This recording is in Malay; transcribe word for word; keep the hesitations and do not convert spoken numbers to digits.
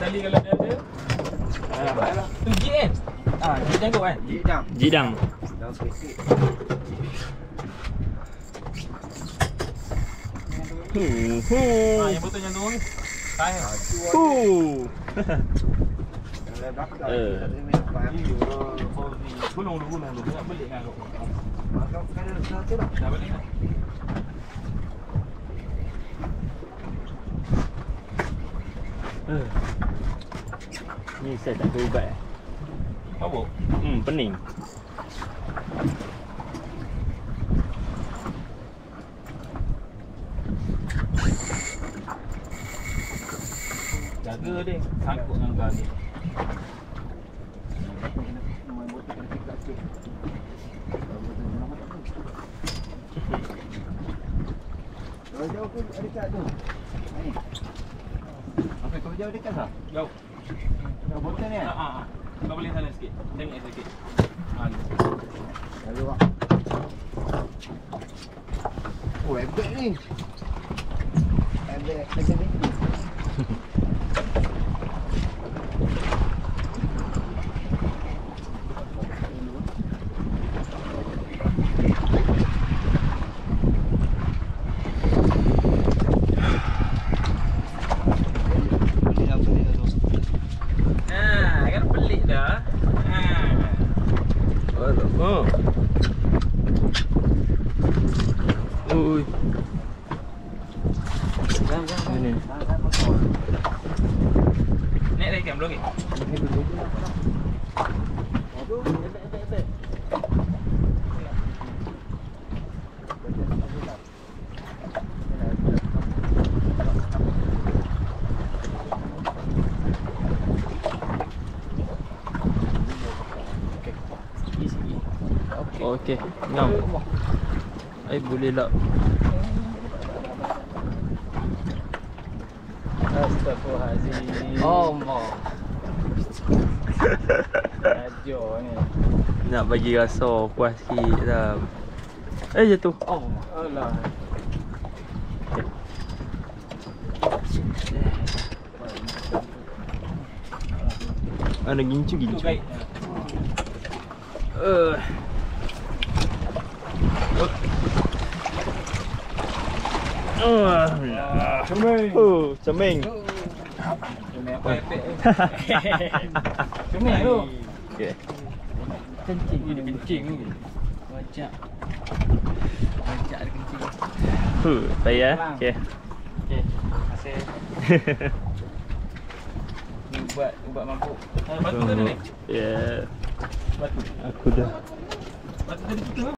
Sekali kalau dia ada. Ah, tu jig kan? Ah, jig jangkau kan? Jidang. Jidang. Jidang sikit. Hu hu. Ah, yang betul yang tu ni. Hai. Hu. Kalau belakang Eh. kita ada main apa? Gulung dulu, gulung dulu. Tak balik kan kau. Maka kada dah tu dah. Dah balik kan? Eh. Ni saya tak ke ubat eh. Apa? Hmm, pening. Jaga dia. Sangkut dengan kau ni. Main botol kena pick up sikit. Jauh-jauh ke dekat tu? Ni. Sampai kau jauh dekat tak? Jauh. Dah botol ni? Ah, ah, ah. Kau boleh sana sikit. Tengok sikit. Ah, ni. Lalu ah. Oh, hebat ni. Hebat, hebat ni. Ah, kan pelik dah. Ah. Oh. Ui. Jangan, jangan. Ini. Jangan potong. Naik lagi kan belum ni? Aduh, hebat, hebat, hebat. Okey. Ngam. Ai boleh lah. Astagfirullahaladzim. Allah. Ajar ni. Nak bagi rasa puas sikit dah. Eh jatuh. Allah. Alah. Ada gincu Tu gincu. baik. Eh. Oh. Cemeng. Oh, cemeng. Cuma apa efek tu? Cemeng tu. Okey. Kencing ni, kencing ni. Wajak. Wajak ada kencing. Huh, saya. Okey. Okey, terima kasih. Ni ubat, ubat mabuk. Ah, batu tu ada ni? Ya. Batu. Aku dah. Batu tadi kita.